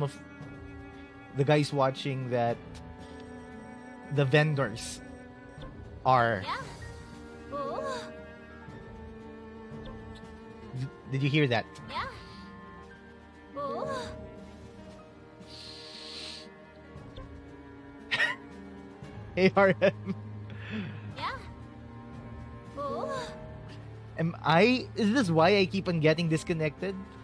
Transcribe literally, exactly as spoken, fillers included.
of the guys watching that the vendors are. Yeah. Oh. D- did you hear that? Yeah. Oh. A R M. Yeah. Oh. Am I? Is this why I keep on getting disconnected?